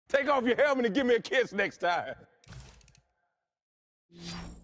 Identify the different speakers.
Speaker 1: Take off your helmet and give me a kiss next time.